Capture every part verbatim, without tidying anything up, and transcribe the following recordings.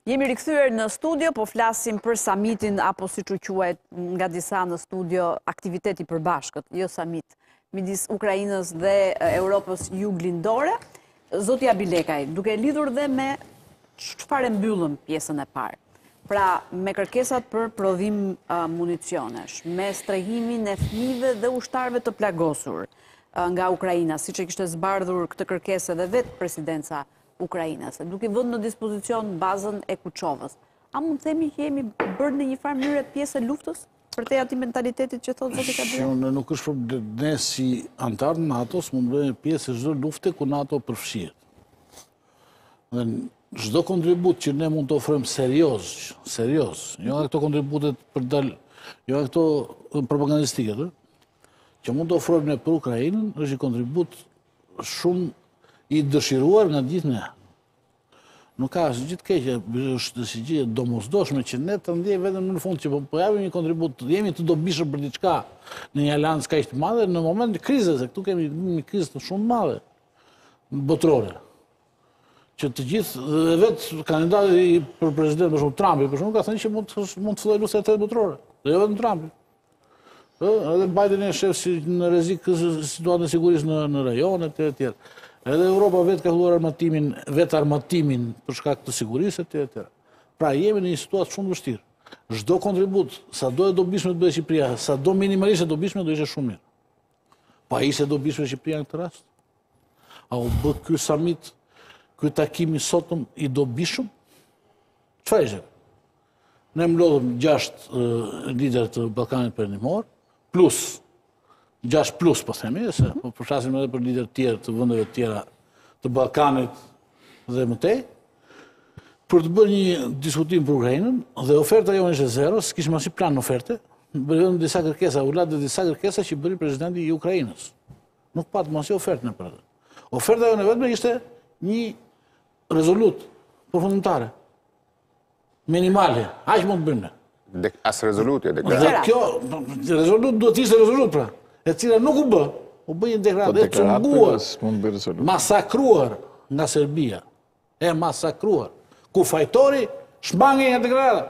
Jemi rikthyer në studio, po flasim për samitin, apo siç u quhet nga disa në studio, aktiviteti përbashkët, jo samit, midis Ukrainës dhe Europës juglindore. Zoti Abilekaj, duke lidhur dhe me çfarë mbyllëm pjesën e parë. Pra, me kërkesat për prodhim uh, municionesh, me strehimin e fëmijëve dhe ushtarëve të plagosur uh, nga Ukraina, siç e kishte zbardhur këtë kërkesë edhe vetë presidenca Ukrainase, duke vënë në dispozicion bazën e Kuçovës. A mund të themi që jemi bërë në një farë mënyrë pjesë e luftës për te atij mentalitetit që thotë zoti Kabila? Në nuk është për ne si antar në NATO, mund të bëjmë pjesë e çdo lufte ku NATO përfshihet. Dhe çdo kontribut që ne mund të ofrojmë serioz, serioz, jo nga këto kontributet për dal, jo nga këto propagandistike, që mund të ofrojmë ne për Ukrainën, është një kontribut shumë i dëshiruar nga gjithë ne. Nuk ka asë gjithë keqe, është si gjithë domosdoshme që ne të ndjej vetëm në fund që po japim një kontribut, jemi të dobishëm për diçka në një alancë kaq të madhe në moment të krizës, se këtu kemi një krizë shumë madhe botërore. Që të gjithë dhe vetë kandidati për president, për shumë Trumpi, për shumë ka thënë që mund të mund të fillojë luftën e tretë botërore. Dhe jo vetëm Trumpi. Edhe Biden e shef si në rrezik situatën e sigurisë në në rajone të tjera. Edhe Europa vetë ka filluar armatimin, vetë armatimin për shkak të sigurisë etj etj. Pra jemi në një situatë shumë vështirë. Çdo kontribut, sado e dobishme të bëjë Shqipëria, sado minimalisht e dobishme do ishte shumë mirë. Pa ishte dobishme Shqipëria në këtë rast? A u bë ky summit, ky takim i sotëm i dobishëm? Çfarë ishte? Ne mlodhëm gjashtë lider të Ballkanit Perëndimor, plus gjashtë plus, po themi, se po përflasim edhe për lider tjerë të vendeve tjera të Ballkanit dhe mëtej, për të bërë një diskutim për Ukrainën, dhe oferta jonë ishte zero, s'kishim asnjë plan në oferte, bëri disa kërkesa, u la dhe disa kërkesa që bëri presidenti i Ukrainës. Nuk patëm asnjë ofertë në për atë. Oferta jonë vetëm ishte një rezolut përfundimtare, minimale, aq mund të bëjmë. As rezolutje, Dhe kjo, rezolut duhet të ishte rezolut pra. E cila nuk u bë, u bë një deklaratë e cunguar, masakruar nga Serbia, e masakruar, ku fajtori shmangi nga deklarata.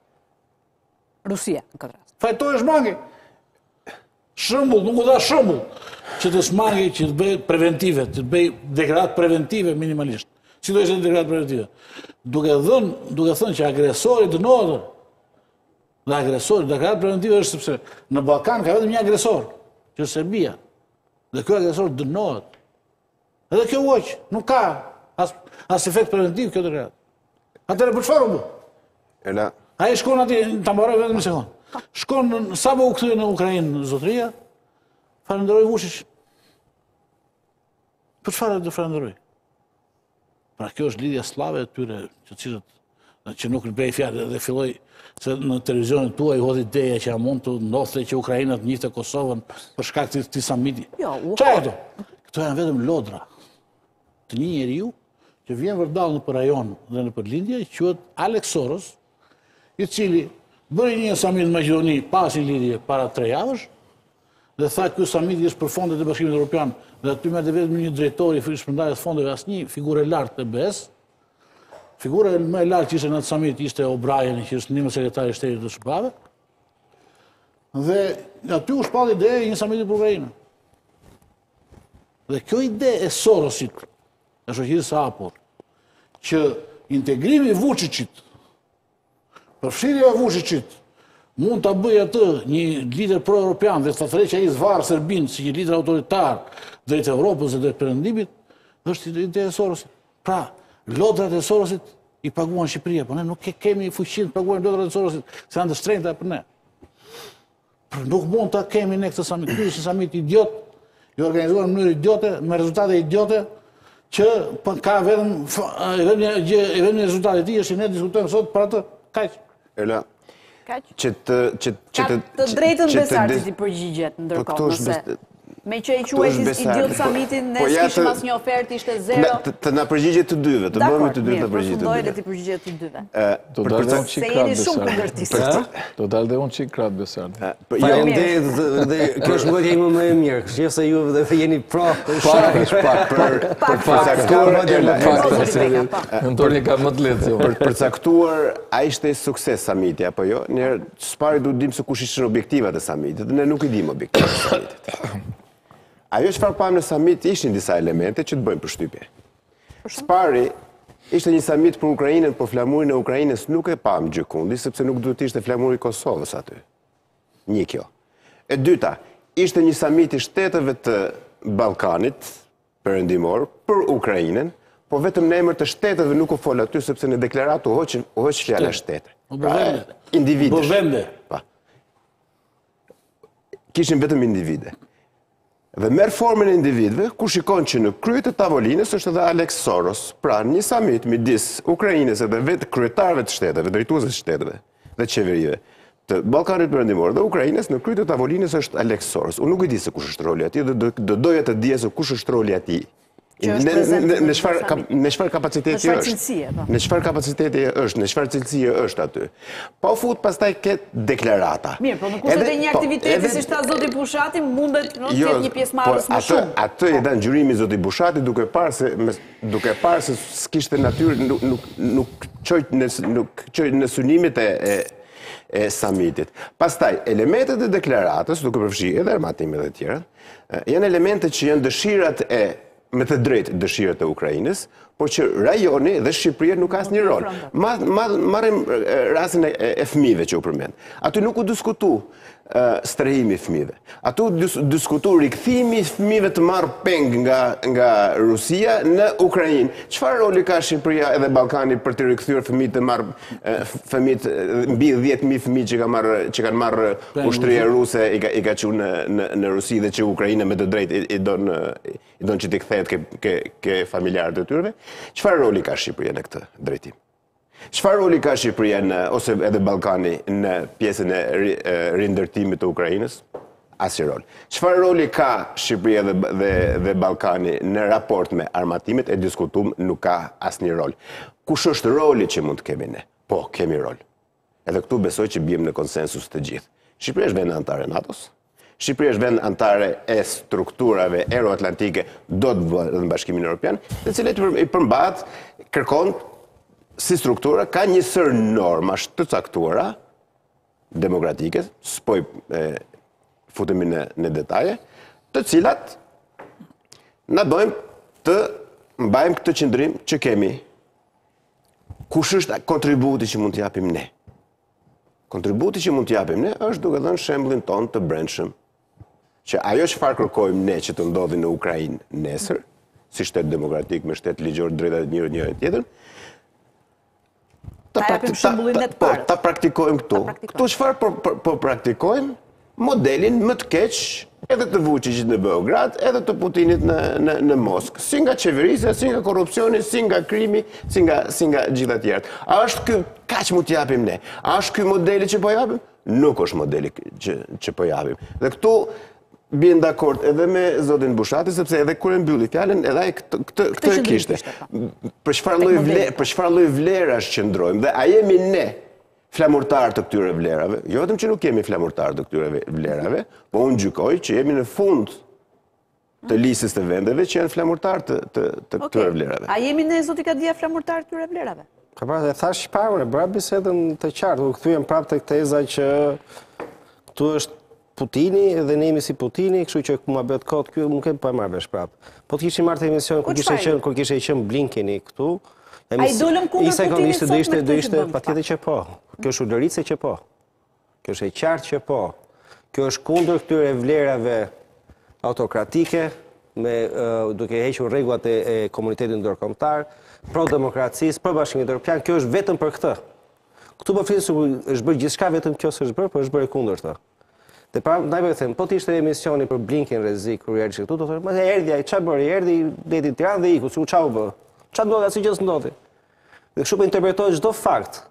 Rusia, në këtë rast. Fajtori shmangi. Shëmbull, nuk u dha shëmbull, që të shmangi, që të bëj preventive, të bëj deklaratë preventive minimalisht. Si do ishte deklaratë preventive? Duke dhënë, duke thënë që agresori dënohet. Dhe agresori, deklaratë preventive është sepse në Ballkan ka vetëm një agresor, që është Serbia. Dhe kjo agresor dënohet. Edhe kjo uaq, nuk ka as, as efekt preventiv kjo deklaratë. Atëre për çfarë u bë? Ela. Ai shkon aty, ta mbaroj vetëm një sekond. Shkon sapo u kthye në Ukrainë zotëria, falenderoi Vučić. Për çfarë do falenderoj? Pra kjo është lidhja slave e tyre, që cilët që nuk bëj fjalë dhe filloi se në televizionin tuaj hodhi ideja që mund të ndodhte që Ukraina të njihte Kosovën për shkak të këtij samiti. Jo, çfarë ato? Këto janë vetëm lodra të një njeriu që vjen vërdall në për rajon dhe në për lindje, quhet Alex Soros, i cili bëri një samit në Maqedoni pas një lidhje para tre javësh, dhe tha ky samit është për fondet e Bashkimit Evropian, dhe aty merrte vetëm një drejtori i shpërndarjes fondeve, asnjë figurë e lartë të B E S. Figura më e lartë që ishte në atë samit ishte O'Brien, që është një sekretari i shtetit të S B A-ve. Dhe aty u shpall ideja e një samiti për Ukrainën. Dhe kjo ide e Sorosit, e shoqërisë së hapur, që integrimi i Vučićit, përfshirja e Vučićit, mund ta bëjë atë një lider pro-europian dhe të tërheqë ai zvarr Serbinë si një lider autoritar drejt Evropës dhe drejt Perëndimit, është ide e Sorosit. Pra, lodrat e Sorosit i paguan Shqipëria, po ne nuk ke, kemi fuqinë të paguajmë lodrat e Sorosit, se janë të shtrenjta për ne. Por nuk mund ta kemi ne këtë samit, ky është një samit idiot, i organizuar në mënyrë idiote, me rezultate idiote, që ka vetëm vetëm rezultati i tij është që ne diskutojmë sot për atë, kaq. Ela. Kaq. Që të që Ka të drejtën besartit i përgjigjet ndërkohë, nëse Me që i quajtis idiot summitin, ne s'kishim asnjë ofertë, ishte zero. Të na përgjigje të dyve, të bëjmë të dyve të përgjigje të dyve. dyve. Të përgjigje të dyve. Do dalë dhe unë qik Se kratë jeni shumë Besardi. kundërtistë. Do dalë dhe unë qik kratë Besardi. Faleminderit dhe kjo është mbrojtja ime më e mirë. Kështu se ju dhe jeni pro. Pak, pak, për përcaktuar Antoni ka më të lehtë. Për përcaktuar, a ishte sukses summiti apo jo? Njerë s'pari du dim se kush ishin objektivat e summitit, dhe ne nuk i dim objektivat e summitit. Ajo çfarë pam në summit ishin disa elemente që të bëjmë përshtypje. S'pari ishte një summit për Ukrainën, por flamurin e Ukrainës nuk e pam gjykundi, sepse nuk duhet ishte flamuri i Kosovës aty. Një kjo. E dyta, ishte një summit i shtetëve të Ballkanit perëndimor për Ukrainën, po vetëm në emër të shtetëve nuk u fol aty, sepse në deklaratë u hoq, u hoq fjala shtete. Pra, individesh. Po vende. Pa. Kishin vetëm individe. Dhe merr formën e individëve, ku shikon që në krye të tavolinës është edhe Alex Soros, pra një summit midis Ukrainës edhe vetë kryetarëve të shteteve, drejtuesve të shteteve dhe qeverive të Ballkanit Perëndimor dhe Ukrainës, në krye të tavolinës është Alex Soros. Unë nuk i di se kush është roli atij dhe do doja të dije se kush është roli atij. Në çfarë kapaciteti është? Në çfarë kapaciteti është? Në çfarë cilësie është aty? Pa u fut pastaj këtë deklarata. Mirë, po në kushtet e një aktiviteti si shta zoti Bushati mundet të jetë një pjesëmarrës më shumë. Atë e dha ngjyrimi zoti Bushati duke parë se duke parë se s'kishte natyrë nuk çoj në synimet e e summitit. Pastaj, elementet e deklaratës, duke përfshi edhe armatimet dhe tjera, janë elementet që janë dëshirat e me të drejtë dëshirat e Ukrainës, por që rajoni dhe Shqipëria nuk ka asnjë rol. Marrim rastin e fëmijëve që u përmend. Aty nuk u diskutu strehimi i fëmijëve. Aty u diskutu rikthimi i fëmijëve të marrë peng nga nga Rusia në Ukrainë. Çfarë roli ka Shqipëria edhe Ballkani për të rikthyer fëmijët të marrë fëmijët mbi dhjetë mijë fëmijë që kanë marrë që kanë marrë ushtria ruse i ka i ka çuar në në Rusi dhe që Ukraina me të drejtë i don i don që t'i kthehet ke ke ke familjarët e tyre. Çfarë roli ka Shqipëria në këtë drejtim? Çfarë roli ka Shqipëria në ose edhe Ballkani në pjesën e rindërtimit të Ukrainës? Asnjë rol. Çfarë roli ka Shqipëria dhe dhe dhe Ballkani në raport me armatimet e diskutuar nuk ka asnjë rol. Kush është roli që mund të kemi ne? Po, kemi rol. Edhe këtu besoj që bjem në konsensus të gjithë. Shqipëria është vend antar e NATO-s. Shqipëria është vend antare e strukturave euroatlantike, do të bëhet në Bashkimin Evropian, të cilat i përmbahet, kërkon si struktura ka një sër normash të caktuara demokratike, s'po futemi në në detaje, të cilat na bëjmë të mbajmë këtë qëndrim që kemi. Kush është kontributi që mund të japim ne? Kontributi që mund të japim ne është duke dhënë shembullin ton të brendshëm, që ajo çfarë kërkojmë ne që të ndodhi në Ukrainë nesër, si shtet demokratik me shtet ligjor drejtat e njëri njëri tjetër, ta praktikojmë këtu. Këtu çfarë po praktikojmë? Modelin më të keq edhe të Vučićit në Beograd, edhe të Putinit në në në Moskë, si nga qeverisja, si nga korrupsioni, si nga krimi, si nga si nga gjitha tjerët. A është ky kaq mund t'japim ne? A është ky modeli që po japim? Nuk është modeli që që po japim. Dhe këtu bien dakord edhe me zotin Bushati, sepse edhe kur e mbylli fjalën, edhe ai këtë këtë këtë kishte. Për çfarë lloj vlerë, për çfarë lloj vlerash qëndrojmë dhe a jemi ne flamurtar të këtyre vlerave? Jo vetëm që nuk jemi flamurtar të këtyre vlerave, po unë gjykoj që jemi në fund të listës të vendeve që janë flamurtar të të të këtyre vlerave. A jemi ne zoti Kadia flamurtar të këtyre vlerave? Ka pra, e thash parë, e bëra bisedën të qartë, u kthyem prapë tek teza që këtu është Putini dhe ne jemi si Putini, kështu që ku ma bëhet kot këtu nuk e pa marrë vesh prapë. Po të kishim marrë të emision kur kishte qenë kur kishte qenë Blinkeni këtu. Ai dolëm kundër Putinit sot do me ishte do këtë ishte që bën, patjetër që po. Kjo është ulërice që po. Kjo është e qartë që po. Kjo është kundër këtyre vlerave autokratike me uh, duke hequr rregullat e, e komunitetit ndërkombëtar, pro demokracisë, pro Bashkimit Evropian. Kjo është vetëm për këtë. Këtu po flisim është bërë gjithçka vetëm kjo s'është bërë, po është bërë kundërta. Dhe pra, ndaj po them, po të ishte emisioni për Blinken rrezik kur erdhi këtu, do thotë, "Ma erdhi ai, ç'a bëri? Erdhi deti në Tiranë dhe iku, si u çau bë. Ç'a ndodhi, asgjë s'ndodhi." Dhe kështu po interpretohet çdo fakt.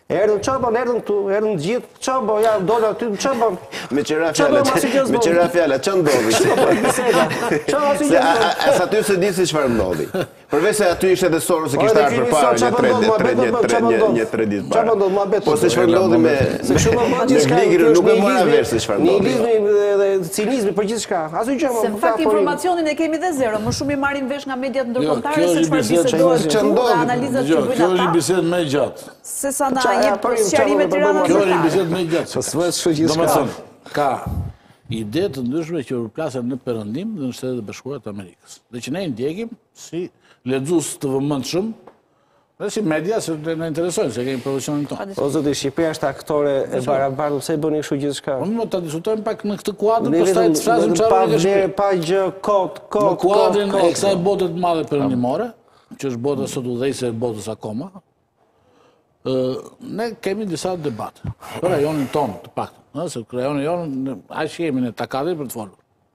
Erdhën çapo, erdhën këtu, erdhën gjithë, çapo, ja, dola aty, çapo. Me qëra fjalla, me qëra fjalla, që ndodhi? Se as aty se di si çfarë ndodhi. Përveç se aty ishte edhe Soros se kishte ardhur përpara një tre ditë para. Çfarë ndodh muhabet? Po se çfarë ndodhi me se shumë më gjithçka nuk e mora vesh se çfarë ndodhi. Nihilizmi dhe cinizmi për gjithçka. Asnjë gjë më. Se në fakt informacionin e kemi dhe zero, më shumë i marrim vesh nga mediat ndërkombëtare se çfarë bisedohet këtu, nga analizat që bëjnë Kjo është ata. bisedë më e gjatë. Se sa na jep sqarime të rënda. Kjo është bisedë më e gjatë. Po s'vë kështu gjithçka. Domethënë, ka ide të ndryshme që përplasen në Perëndim dhe në Shtetet e Bashkuara të Amerikës. Dhe që ne i ndjekim si lexues të vëmendshëm dhe si media se na interesojnë se kemi profesionin tonë. O zoti, Shqipëria është aktore e barabartë, pse e bëni kështu gjithçka? Po më ta diskutojmë pak në këtë kuadër, Ne pastaj të flasim pa çfarë është vlerë, pa gjë, kot, në kot, kuadrin e kot. kësaj bote të madhe perëndimore, që është bota sot udhëheqëse e botës akoma. ë ne kemi disa debate për rajonin tonë të paktën, ëh, se rajoni jonë aq jemi në takate për të folur.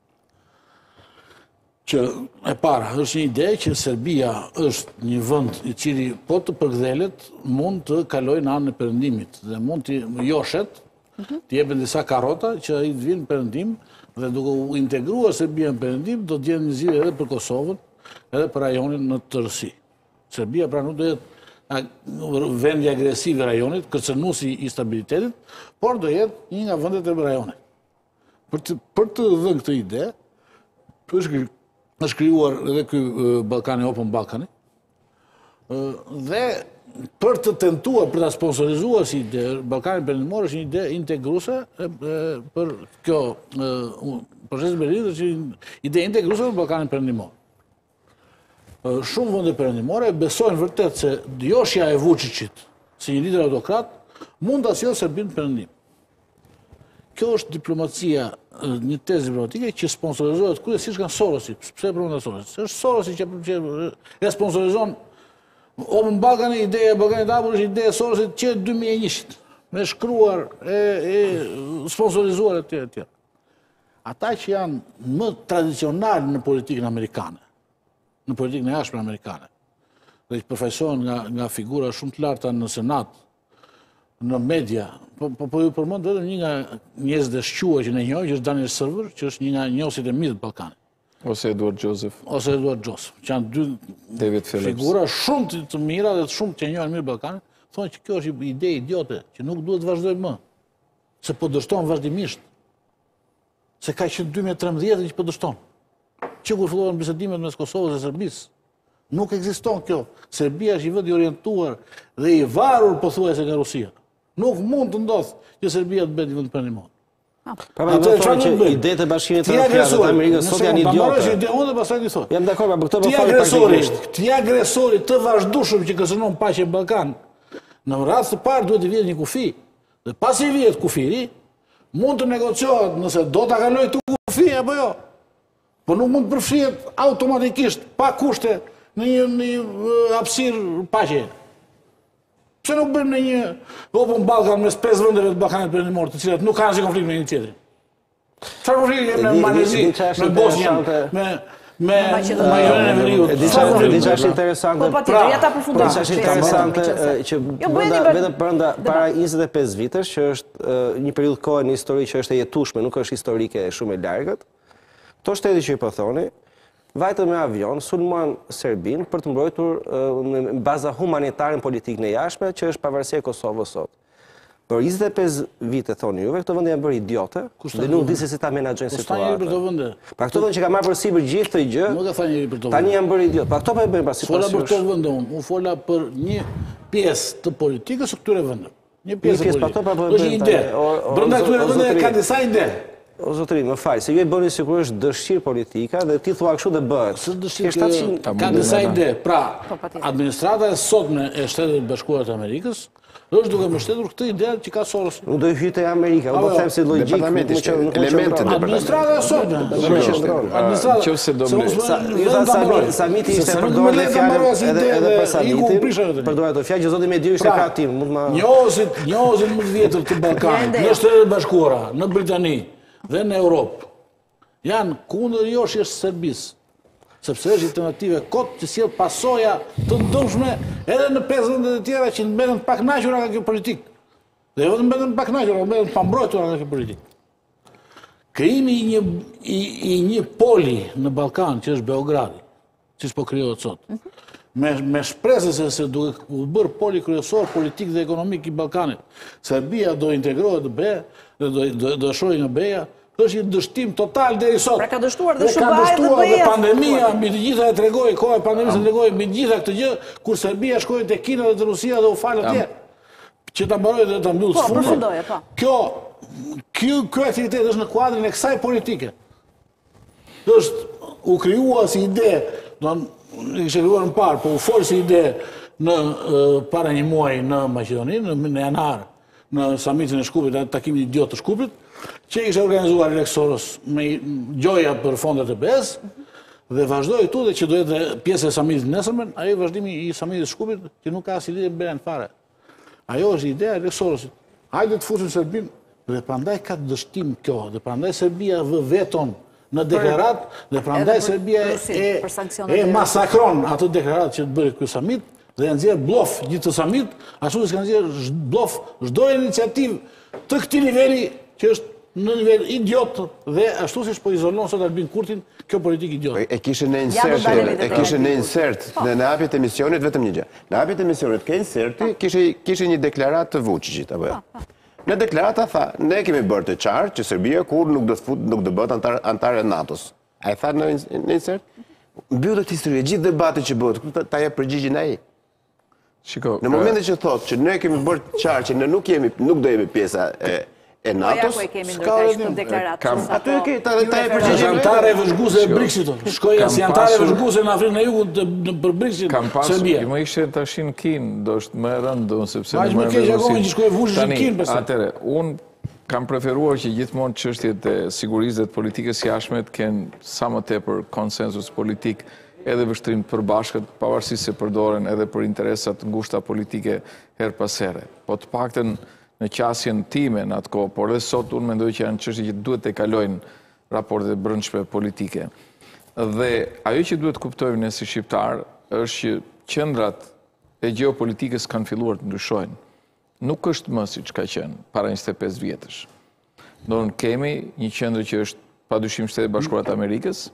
Që e para është një ide që Serbia është një vend i cili po të përkthelet mund të kalojë në anën e perëndimit dhe mund të joshet, të jepen disa karrota që ai të vinë në perëndim dhe duke u integruar Serbia në perëndim do të jenë një zgjidhje edhe për Kosovën, edhe për rajonin në tërësi. Serbia pra nuk do jetë vendi agresiv i rajonit, kërcënuesi i stabilitetit, por do jetë një nga vendet e rajonit. Për të, për të dhënë këtë ide, është është krijuar edhe ky Ballkani Open Balkani. Dhe për të tentuar, për ta sponsorizuar si ide, Ballkani Perëndimor është një ide integruese për kjo proces Berlinit, është një ide integruese për Ballkanin Perëndimor. Shumë vende perëndimore besojnë vërtet se joshja e Vučićit si një lider autokrat mund ta sjellë Serbinë në perëndim. Kjo është diplomacia, një tezë diplomatike që sponsorizohet kryesisht nga Sorosi. Pse e përmend Sorosi? Është Sorosi që, që e sponsorizon Open Balkani, ideja e Ballkanit të hapur është ide e Sorosit që dy mijë e njënt, me shkruar e, e sponsorizuar etj etj. Ata që janë më tradicional në politikën amerikane, në politikën e jashtme amerikane, dhe që përfaqësohen nga, nga figura shumë të larta në Senat, në media, po, po, po ju përmend vetëm një nga njerëzit e shquar që ne njohim, që është Daniel Server, që është një nga njohësit e mirë të Ballkanit. Ose Eduard Joseph. Ose Eduard Joseph, që janë dy David Phillips. figura shumë të, të mira dhe të shumë që njohin mirë Ballkanin, thonë që kjo është një ide idiote, që nuk duhet të vazhdojmë më, se po dështon vazhdimisht. Se ka qenë dy mijë e trembëdhjetë që po dështon. Që kur filluan bisedimet mes Kosovës dhe Serbisë, nuk ekziston kjo. Serbia është një vend i orientuar dhe i varur pothuajse nga Rusia. Nuk mund të ndodhë që Serbia të bëhet një vend perëndimor. Pra më thonë që idetë e Bashkimit të Evropianëve të Amerikës sot janë idiote. Ide unë pastaj ti thoj. Jam dakord, por këtë po Ti fali agresori, partikisht. ti agresori të vazhdueshëm që kërcënon paqen në Ballkan. Në rast të parë duhet të vihet një kufi. Dhe pasi vihet kufiri, mund të negociohet nëse do ta kaloj tu kufi apo jo. Po nuk mund të përfshihet automatikisht pa kushte në një, një hapësirë paqe. Pse nuk bëjmë në një Open Balkan mes pesë vendeve të Ballkanit Perëndimor, të cilat nuk kanë asnjë konflikt me një tjetrin? Çfarë konflikti kemi në Malezi, në Bosnjë, me me Maqedoninë e Veriut? Diçka është interesante. Po patjetër, ja ta përfundoj. Diçka është interesante që vetëm brenda para njëzet e pesë vitesh, që është një periudhë kohe në histori që është e jetueshme, nuk është historike shumë e largët. Këto shteti që i po thoni, vajtën me avion, sulmuan Serbinë për të mbrojtur në baza humanitare në politikën e jashtme, që është pavarësia e Kosovës sot. Por njëzet e pesë vite thoni juve, këto vende janë bërë idiote dhe nuk di se si ta menaxhojnë situatën. Pra këto vende që ka marrë përsipër gjithë këtë gjë, Nuk e tha njëri për to. tani janë bërë idiotë. Pa këto po e bëjnë pas Fola për situacionit. këto vende unë, unë fola për një pjesë të politikës së këtyre vendeve. Një pjesë pjesë, e pa këto pa po e politikës. Është bëjnë një ide. tani. O- o- Brenda o- këtyre o- vendeve zotëri. ka disa ide. O zotëri, më fal, se ju e bëni sikur është dëshirë politika dhe ti thua kështu dhe bëhet. Së Ke dëshirë shtatëqind ka disa ide. Pra, Po, patjetër. administrata e sotme e Shtetit të Bashkuara të Amerikës është duke mbështetur këtë ide që ka Sorosi. Nuk do i hyjte Amerika, unë po Apo, them si logjik, nuk departamenti më ishte, qëndron, nuk më elementet qëndron. e Administrata e sotme. Administrata. Nëse do Se me- mos më- Sa- vetëm ju tha ta Samiti- mbaroj. Samiti Se ishte se nuk përdorur më dhe le ta fjalën mbaroj as edhe ide edhe për dhe iku Samitin. prishën atë. Përdorur ato fjalë që zoti me dy ishte Pra, kratim, mund ma Njohësit, njohësit më të vjetër të Ballkanit, Ja, në Shtetet e Bashkuara, në Britani dhe në Europë, janë kundër joshjes së Serbisë. sepse është alternative kot që sjell pasoja të dëmshme edhe në pesë vende të tjera që mbeten të pakënaqura nga kjo politikë. Dhe jo vetëm mbeten të pakënaqura, mbeten të pambrojtura nga kjo politikë. Krijimi i një i, i një poli në Ballkan që është Beogradi, siç po krijohet sot. Me, me shpresë se, se duke u bërë poli kryesor politik dhe ekonomik i Ballkanit, Serbia do integrohet në BE, do do, do shojë në BE-ja, është një dështim total deri sot. Pra ka dështuar dhe Dhe ka Shubaj dhe dështuar dhe BE-ja. pandemia, mbi të gjitha e tregoi, koha e pandemisë e tregoi mbi të gjitha këtë gjë, kur Serbia shkoi te Kina dhe te Rusia dhe u fal atje. Që ta mbaroi dhe ta mbyllë Po, sfundin. përfundoje, po. Kjo ky ky aktivitet është në kuadrin e kësaj politike. Është u krijua si ide, do të ishte krijuar më parë, po u fol si ide në uh, para një muaji në Maqedoni, në, në janar, në samitin e Shkupit, atë takimin idiot të Shkupit, që ishte organizuar Alex Soros me gjoja për fondet e B E-s, dhe vazhdoi këtu dhe që do jetë pjesë e samitit nesërmen, ai vazhdimi i samitit të Shkupit që nuk ka as lidhje me B E-n fare. Ajo është ideja e Alex Sorosit. Hajde të fusim Serbinë, dhe prandaj ka dështim kjo, dhe prandaj Serbia vë veton në deklarat, dhe prandaj Serbia e, e masakron atë deklarat që të bëri ky samit, dhe janë nxjerr blof gjithë të samit, ashtu si kanë nxjerr blof çdo iniciativë të këtij niveli që është në nivel idiot dhe ashtu siç po izolon sot Albin Kurtin kjo politikë idiot. E kishe në insert, e kishe në insert, në në hapjet e misionit vetëm një gjë. Në hapjet e misionit ke inserti, kishe kishe një deklaratë të Vučićit apo jo. Në deklarata tha, ne kemi bërë të qartë që Serbia kur nuk do të fut, nuk do bëhet antar antare e NATO-s. Ai tha në në insert, mbyllet historia, gjithë debati që bëhet, ta, ta jep përgjigjen ai. Shiko, Në momentin që thotë që ne kemi bërë të qartë që ne nuk jemi nuk do jemi pjesa e e NATO-s. Po ja ku e kemi ndërtesh në deklaratë. Aty e ke, ta ta e përgjigjen Antare e vëzhguese e BRICS-it. Shkoi si antare e vëzhguese në Afrikën e Jugut për BRICS-in. kam pasur, Serbia. ju më ishte tash në Kinë, do është më e rëndë, sepse Ma, në më më keq e akoma Rusin. që shkoi Vučić në Tani, Kinë, pastaj. Atëre, unë kam preferuar që gjithmonë çështjet e sigurisë dhe të politikës jashtme të kenë sa më tepër konsensus politik edhe vështrim të përbashkët, pavarësisht se përdoren edhe për interesat ngushta politike her pas here. Po të paktën në qasjen time në atë kohë, por edhe sot unë mendoj që janë çështje që duhet të kalojnë raportet e brendshme politike. Dhe ajo që duhet kuptojmë ne si shqiptar është që qendrat e gjeopolitikës kanë filluar të ndryshojnë. Nuk është më siç ka qenë para njëzet e pesë vjetësh. Do në kemi një qendër që është padyshim Shtetet e Bashkuara të Amerikës,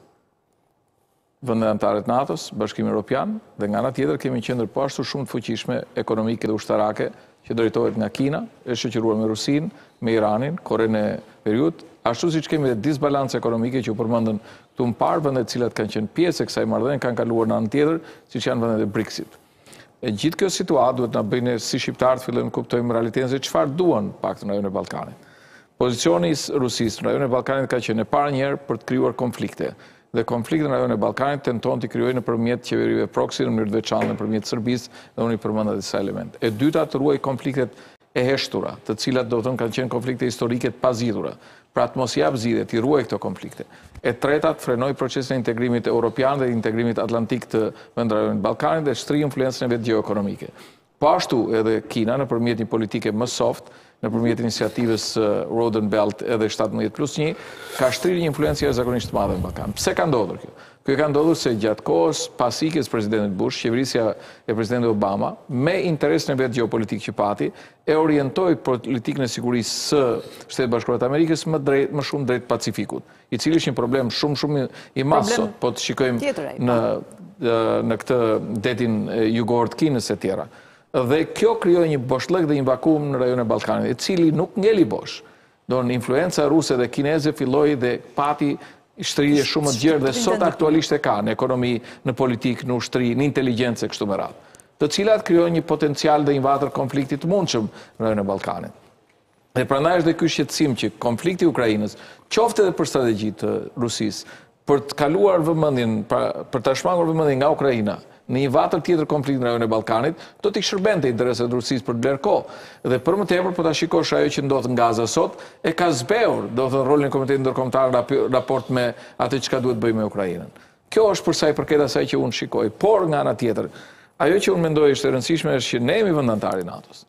vendet anëtare të NATO-s, Bashkimi Evropian, dhe nga ana tjetër kemi një qendër po ashtu shumë të fuqishme ekonomike dhe ushtarake që drejtohet nga Kina, është shoqëruar me Rusinë, me Iranin, Korenë e Veriut, ashtu siç kemi dhe disbalancë ekonomike që u përmendën këtu më parë, vendet të cilat kanë qenë pjesë e kësaj marrëdhënie kanë kaluar në anën tjetër, siç janë vendet e BRICS-it. E gjithë kjo situatë duhet na bëjë si shqiptarë të fillojmë kuptojmë realitetin se çfarë duan paktën në rajonin e Ballkanit. Pozicioni i Rusisë në rajonin e Ballkanit ka qenë e para një herë për të krijuar konflikte. Dhe konfliktin në rajonin e Ballkanit tenton të krijojë nëpërmjet qeverive proxy në mënyrë të veçantë nëpërmjet Serbisë dhe unë i përmenda disa elemente. E dyta të ruaj konfliktet e heshtura, të cilat do të thonë kanë qenë konflikte historike të pazgjidhura. Pra të mos jap zgjidhje, të ruaj këto konflikte. E treta të frenoj procesin e integrimit evropian dhe integrimit atlantik të vendeve të rajonit Ballkanit dhe shtri influencën e vet gjeoekonomike. Po ashtu edhe Kina nëpërmjet një politike më soft, nëpërmjet iniciativës Road and Belt edhe shtatëmbëdhjetë plus një, ka shtrirë një influencë jashtëzakonisht të madhe në Ballkan. Pse ka ndodhur kjo? Kjo ka ndodhur se gjatë kohës pas ikjes presidentit Bush, qeverisja e presidentit Obama, me interesin e vet gjeopolitik që pati, e orientoi politikën e sigurisë së Shtetet Bashkuara të Amerikës më drejt, më shumë drejt Pacifikut, i cili është një problem shumë shumë i madh sot, po të shikojmë në në këtë detin jugor të Kinës e tjera. Dhe kjo krijoi një boshllëk dhe një vakum në rajonin e Ballkanit, i cili nuk ngeli bosh. Do në influenca ruse dhe kineze filloi dhe pati shtrirje shumë të gjerë dhe sot aktualisht e ka në ekonomi, në politikë, në ushtri, në inteligjencë kështu me radhë, të cilat krijojnë një potencial dhe një vatër konflikti të mundshëm në rajonin e Ballkanit. Dhe prandaj është dhe ky shqetësim që konflikti i Ukrainës, qoftë edhe për strategjitë të Rusisë, për të kaluar vëmendjen, për të shmangur vëmendjen nga Ukraina në një vatër tjetër konflikt në rajonin e Ballkanit, do t'i shërbente interesat e Rusisë për të blerë kohë. Dhe për më tepër, po ta shikosh ajo që ndodh në Gaza sot, e ka zbehur, do të thonë rolin e Komitetit Ndërkombëtar në raport me atë çka duhet bëjmë me Ukrainën. Kjo është për sa i përket asaj që unë shikoj, por nga ana tjetër, ajo që unë mendoj është e rëndësishme është që ne jemi vend antar i NATO-s.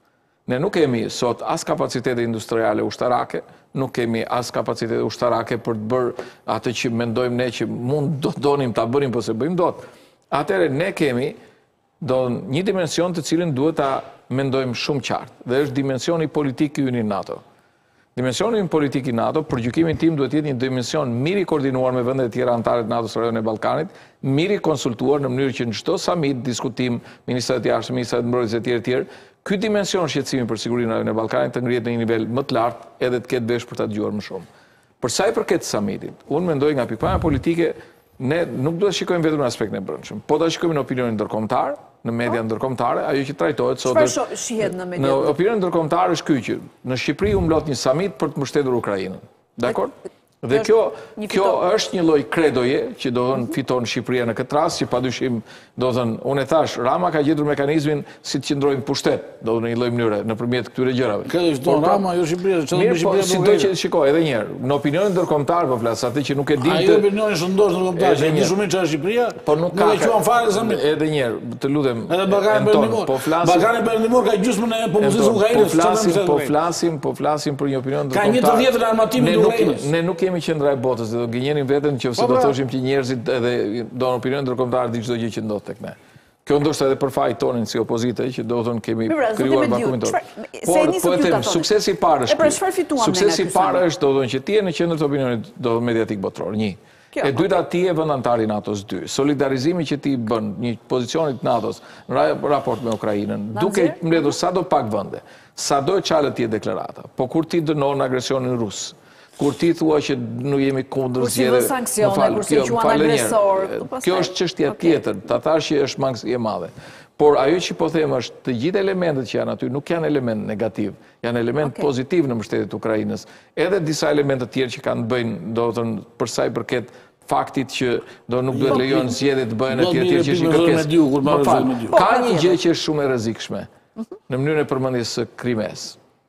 Ne nuk kemi sot as kapacitete industriale ushtarake, nuk kemi as kapacitete ushtarake për të bërë atë që mendojmë ne që mund do donim ta bërim, po se bëjmë dot. Atëherë ne kemi do një dimension të cilin duhet ta mendojmë shumë qartë, dhe është dimensioni politik i ynë NATO. Dimensioni politik i NATO, për gjykimin tim, duhet jetë një dimension mirë i koordinuar me vendet e tjera anëtare të NATO-s rajonin e Ballkanit, mirë i konsultuar në mënyrë që në çdo summit, diskutim, ministrat e jashtëm, ministrat e mbrojtjes e tjerë tjerë, ky dimension shqetësimi për sigurinë në rajonin e Ballkanit të ngrihet në një nivel më të lartë, edhe të ketë vesh për ta dëgjuar më shumë. Për sa i përket summitit, unë mendoj nga pikpamja politike, ne nuk duhet të shikojmë vetëm në aspektin e brendshëm, po ta shikojmë në opinionin ndërkombëtar, në media ndërkombëtare, ajo që trajtohet sot. Çfarë shihet në media? Në opinionin ndërkombëtar është ky që në Shqipëri u mblot një summit për të mbështetur Ukrainën. Dakor? Dhe kjo kjo është një lloj kredoje që do të fiton Shqipëria në këtë rast, që padyshim do të thënë, unë e thash, Rama ka gjetur mekanizmin si të qëndrojnë pushtet, do të në një lloj mënyre nëpërmjet këtyre gjërave. Kjo është don Rama, jo Shqipëria, çfarë do Shqipëria? Si do që shikoj edhe një herë, në opinionin ndërkombëtar po flas, atë që nuk e di. Ai opinioni shëndosh ndërkombëtar, që di shumë çfarë Shqipëria, po nuk ka. Nuk e quan fare summit. Edhe një herë, të lutem. Edhe Ballkani Perëndimor. Po flasim. Ballkani Perëndimor ka gjysmën e popullsisë ukrainase. Po flasim, po flasim, po flasim për një opinion ndërkombëtar. Ka një të dhjetën armatimin e Ukrainës. Ne nuk kemi qendra e botës, do gënjenin veten nëse do thoshim që njerëzit edhe do në opinion ndërkombëtar di çdo gjë që ndodh tek ne. Kjo ndoshta edhe për fajin tonin si opozite, që do të thonë kemi krijuar vakumin tonë. Por po e them, suksesi i parë është. Suksesi i parë është do të thonë që ti je në qendër të opinionit do mediatik botror, një. E dyta, ti je vëndantari i NATO-s, dy. Solidarizimi që ti bën një pozicionit NATO-s në raport me Ukrainën, duke mbledhur sado pak vende, sado e çalët ti e deklarata. Po kur ti dënon agresionin rus, kur ti thua që nuk jemi kundër zgjedhjeve, kur si vë sanksione, kur si quan agresor, kjo është çështja tjetër, ta thash që është mangësi e madhe. Por ajo që po them është të gjithë elementet që janë aty nuk janë element negativ, janë element pozitiv në mbështetjet e Ukrainës. Edhe disa elemente të tjerë që kanë të bëjnë, do të thënë, për sa i përket faktit që do nuk duhet lejon zgjedhjet të bëhen etj etj që është një kërkesë. Ka një gjë që është shumë e rrezikshme në mënyrën e përmendjes së Krimes.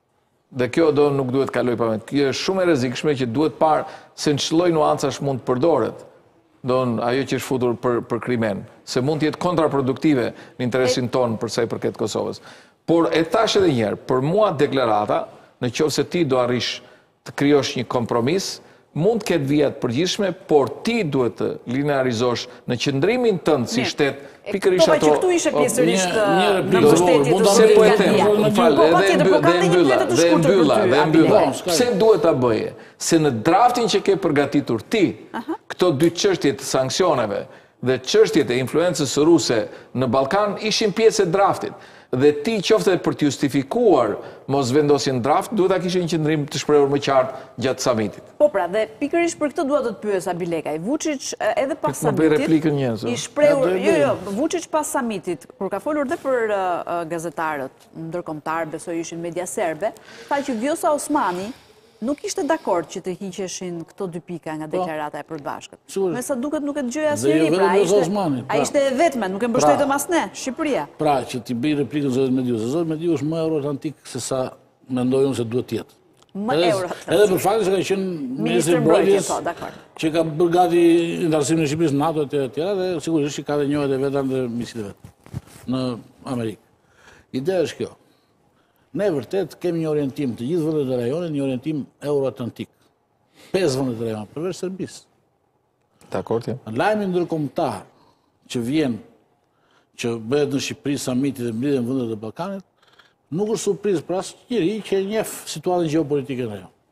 Dhe kjo do nuk duhet kaloj pa vend. Kjo është shumë e rrezikshme që duhet parë se në ç'lloj nuancash mund të përdoret. Do ajo që është futur për për Krimen, se mund të jetë kontraproduktive në interesin tonë për sa i përket Kosovës. Por e thash edhe një herë, për mua deklarata, nëse ti do arrish të krijosh një kompromis, mund të ketë vija të përgjithshme, por ti duhet të linearizosh në qëndrimin tënd si shtet pikërisht ato. Po që këtu ishe pjesërisht në mbështetje se po e them, fal, edhe mbylla, dhe mbylla, dhe mbylla. Pse duhet ta bëje? Se në draftin që ke përgatitur ti, këto dy çështje të sanksioneve dhe çështjet e influencës ruse në Ballkan ishin pjesë e draftit. Dhe ti qofte për të justifikuar mos vendosjen draft, duhet ta kishe një qëndrim të shprehur më qartë gjatë summitit. Po pra, dhe pikërisht për këtë dua të të pyes Abilekaj. Vučić edhe pas summitit i shprehur, jo, jo, Vučić pas summitit, kur ka folur dhe për gazetarët ndërkombëtar, besoj ishin media serbe, tha që Vjosa Osmani nuk ishte dakord që të hiqeshin këto dy pika nga deklarata e përbashkët. Me sa duket nuk e dëgjoj asnjëri, pra ai ishte e vetme, nuk e mbështetëm as ne, Shqipëria. Pra, që ti bëj replikën zotit Mediu, se zoti Mediu është më euroatlantik se sa mendoj unë se duhet të jetë. Më euroatlantik. Edhe për faktin se ka qenë ministri i mbrojtjes, që ka bërë gati ndarësimin e Shqipërisë në NATO e tjera, dhe sigurisht që ka dhe njohet e vetë dhe misionet e vet në Amerikë. Ideja është kjo. Ne vërtet kemi një orientim të gjithë vendet e rajonit, një orientim euroatlantik. Pesë vendet e rajonit, përveç Serbisë. Dakor, ja. Lajmi ndërkombëtar që vjen, që bëhet në Shqipëri summiti dhe mblidhen vendet e Ballkanit, nuk është surprizë për asnjëri që e njeh situatën gjeopolitike në rajon.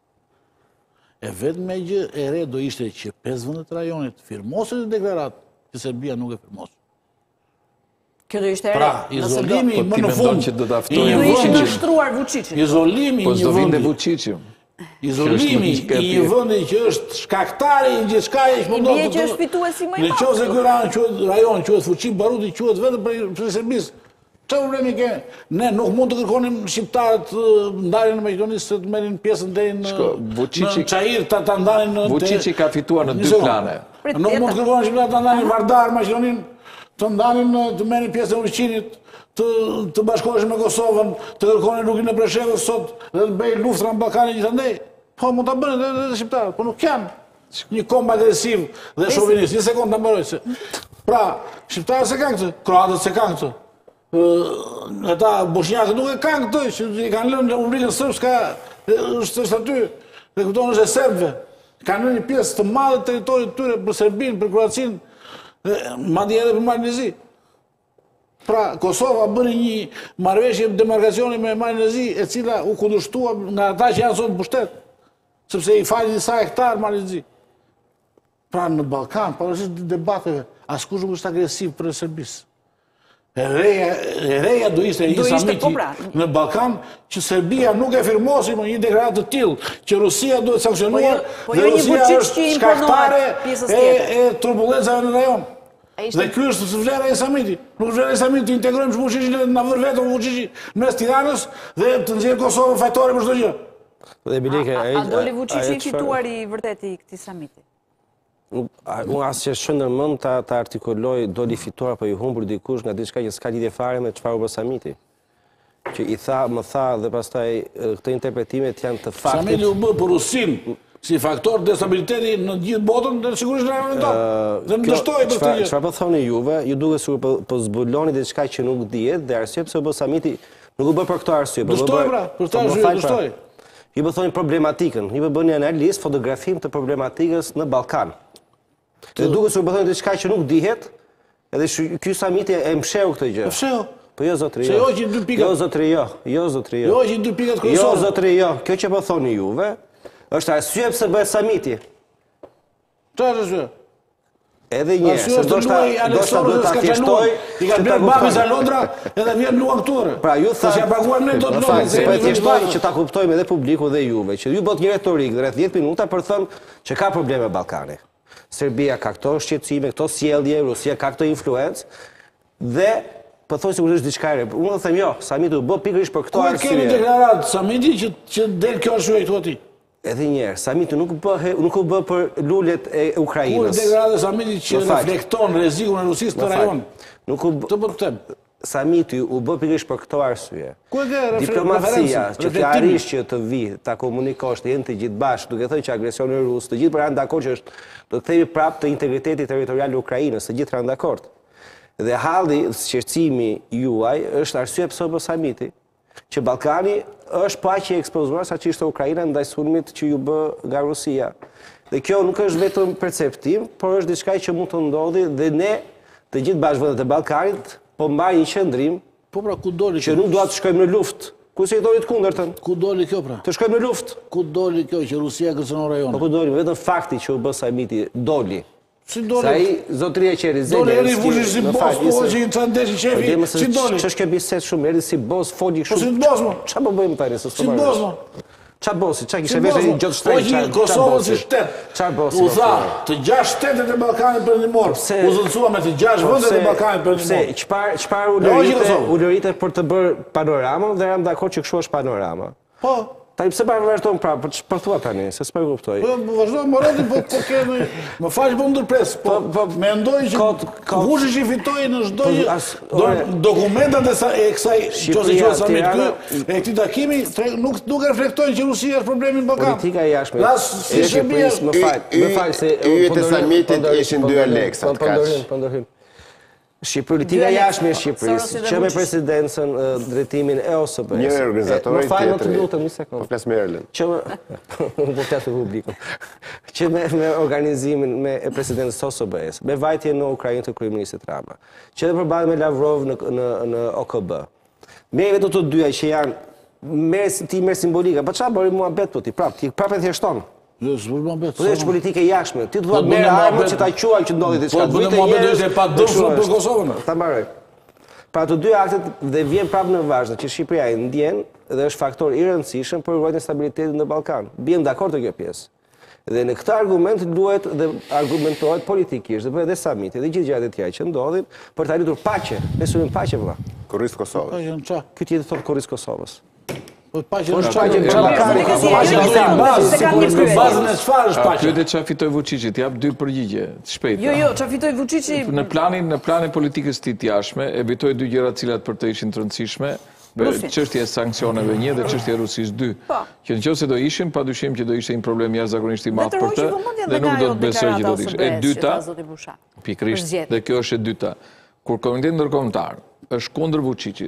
E vetëm gjë e re do ishte që pesë vendet e rajonit firmosin një deklaratë që Serbia nuk e firmos. Kjo do ishte e re. Pra, izolimi më në fund që do ta Do ishte ndështruar Vučićin. Izolimi Po një s'do vinte vendi. Vučići. Izolimi i një vendi që është shkaktari i gjithçka që po do të. Që është fituesi më i madh. Nëse ky rajon quhet rajon, quhet fuqi baruti, quhet vetëm për Serbisë. Çfarë problemi ke? Ne nuk mund të kërkonim shqiptarët ndarjen në Maqedoni se të merrin pjesën deri në në Çajir ta ta ndanin në Vučići ka fituar në dy plane. Nuk mund të kërkonim shqiptarët ta ndanin Vardar Maqedoninë, të ndanin të merrin pjesën e ushqimit, të të bashkoheshin me Kosovën, të kërkonin rrugën e Preshevës sot dhe të bëjë luftra në Ballkanin gjithandej. Po mund ta bënin edhe shqiptarët, po nuk janë një komb agresiv dhe shovinist. Një sekondë ta mbaroj se. Pra, shqiptarët se kanë këtë, kroatët se kanë këtë. ata bosnjakët nuk e kanë këtë, që i kanë lënë Republikën Srpska, është është aty, dhe këtonë është e serbëve. Kanë lënë një pjesë të madhe të teritorit të tyre për Serbinë, për Kroacinë, madje edhe për Marinezi. Pra, Kosova bëri një marrëveshje demarkacioni me Marinezi, e cila u kundërshtua nga ata që janë sot në pushtet, sepse i fali disa hektar Marinezi. Pra, në Ballkan, pavarësisht debateve, askush nuk është agresiv për Serbisë. E reja, e reja do ishte një samiti në Ballkan që Serbia nuk e firmosi më një deklaratë të tillë që Rusia duhet sankcionuar dhe Rusia është shkaktare e, e turbulencave në rajon. Dhe ky është vlera e samiti. Nuk vlera e samiti të integrojmë Vučićin dhe na vër vetëm Vučićin mes Tiranës dhe të nxjerrë Kosovën fajtore për çdo gjë. A doli Vučići i fituar i vërtet i këtij samiti? Unë asë që shëndër mend të artikuloj doli fituar për i humbur dikush nga diçka që s'ka lidhje fare me çfarë u bë samiti. Që i tha, më tha dhe pastaj këto interpretimet janë të faktit. Samiti u bë për Rusinë si faktor destabiliteti në gjithë botën dhe sigurisht në rajonin tonë. Dhe më dështoi për këtë gjë. Çfarë po thoni juve? Ju duket sikur po zbuloni diçka që nuk dihet dhe arsye pse u bë samiti nuk u bë për këtë arsye. Dështoi pra, për këtë arsye dështoi. Ju po thoni problematikën, ju po bëni analizë, fotografim të problematikës në Ballkan. Dhe duke se u bëthojnë diçka që nuk dihet, edhe ky samiti e msheu këtë gjë. E msheu? Po jo, zotri, jo. Se jo që dy pikat... Jo, zotri, jo. Jo, zotri, jo. Jo që dy pikat kryesore? Jo, zotri, jo. Kjo që po thoni juve, është arsye pse bëhet samiti. Qa është arsye? Edhe një, se do shta duhet ta thjeshtoj... I ka blerë babis a Londra edhe vjen luan këture. Pra, ju tha... Se ja paguar me do të Londra. Se po e thjeshtoj që ta kuptojmë edhe publiku dhe juve, që ju bët një retorik dhe rreth dhjetë minuta për thënë që ka probleme Ballkani. Serbia ka këto shqetësime, këto sjellje, Rusia ka këto influencë dhe po thonë sigurisht diçka e re. Unë do them jo, samiti u bë pikërisht për këto arsye. Ku kemi deklaratë samiti që që del kjo arsye thua ti? Edhe një herë, samiti nuk bë nuk u bë për lulet e Ukrainës. Ku deklaratë samiti që reflekton rrezikun e Rusisë në rajon? Nuk u Të po të them. Samiti u bë pikërisht për këto arsye. Ku e ke diplomacia që të arrish që të vi, ta komunikosh, të jenë të gjithë bashkë, duke thënë që agresioni rus, të gjithë janë dakord që është do të kthehemi prapë të integriteti territorial i Ukrainës, të gjithë janë dakord. Dhe halli, shqetësimi juaj është arsye pse u bë samiti, që Ballkani është paqe e ekspozuar sa që ishte Ukraina ndaj sulmit që ju bë nga Rusia. Dhe kjo nuk është vetëm perceptim, por është diçka që mund të ndodhi dhe ne, të gjithë bashkëvendet e Ballkanit, po mbaj një qëndrim po pra ku doli që nuk dua të shkojmë në luftë. Ku se i doli të kundërtën? Ku doli kjo pra? Të shkojmë në luftë. Ku doli kjo që Rusia kërcënon rajonin? Po ku doli, vetëm fakti që u bë samiti doli. Si doli? Sa i zotëria Qeri Zelenski. Doli eri Vučić si boss, po që i çandeshi shefi. Si doli? Ç'është kjo bisedë shumë erdhi si boss, foli kështu. Po si boss mo? Ç'a po bëjmë tani se s'po Si boss mo? Ç'a bossi, ç'a kishte vetë një gjotë shtrenjtë. Po Kosovën si shtet. Ç'a bossi? U tha, të gjashtë shtetet e Ballkanit perëndimor. U zëncuan me të gjashtë vendet e Ballkanit perëndimor. Pse çfarë çfarë ulëritë, ulëritë për të bërë panoramën dhe jam dakord që kështu është panorama. Po. Tani pse pa vërteton prapë, po thua tani, se s'po e kuptoj. Po vazhdo morati, po po kemi, më fal po ndërpres, po mendoj që Vučić i fitoi në çdo dokumentat e kësaj çose që samit ky e këtij takimi nuk nuk reflektojnë që Rusia është problemi në Ballkan. Politika e jashtme. Si Shqipëria, më fal, më fal se yjet e samitit ishin dy Aleksa të kaç. Po ndorim. Politika jashtme e Shqipërisë, që me presidencën, drejtimin e O S B-s. Një organizatori tjetër. Më fal, më të lutem një sekondë. Po flas me Erlend. Që me po flas me publikun. Që me me organizimin me presidencën e O S B-s, me vajtjen në Ukrainë të kryeministit Rama. Që edhe përballë me Lavrov në në në O K B. Me vetë të dyja që janë merr ti merr simbolika, po çfarë bëri muhabet po ti? Prap, ti prapë thjeshton. Jo, s'bën muhabet. Po është politikë e jashtme. Ti thua merr armë që ta quaj që ndodhi diçka. Po bënë muhabet është pa dëshmë për Kosovën. Ta mbaroj. Pra të dy aktet dhe vjen prapë në vazhdim që Shqipëria e ndjen dhe është faktor i rëndësishëm për ruajtjen e stabilitetit në Ballkan. Bien dakord te kjo pjesë. Dhe në këtë argument luhet dhe argumentohet politikisht, dhe edhe samiti dhe gjithë gjërat e tjera që ndodhin për të arritur paqe, ne sulm paqe vëlla. Kurriz Kosovës. Po janë ça? Ky tjetër thot kurriz Kosovës. Po paqe Po është paqe në Ballkan. Bazën e çfarë është paqe? Pyetja çfarë fitoi Vučići, jap dy përgjigje të shpejta. Jo, jo, çfarë fitoi Vučići? Në planin në planin politikës të tij të jashtme evitoi dy gjëra të cilat për të ishin të rëndësishme. Çështja e sanksioneve një dhe çështja e Rusisë dy. Që nëse do ishin, padyshim që do ishte një problem jashtëzakonisht i madh për të dhe nuk do të besoj që do të ishte. E dyta, pikërisht, dhe kjo është e dyta. Kur Komiteti Ndërkombëtar është kundër Vučićit,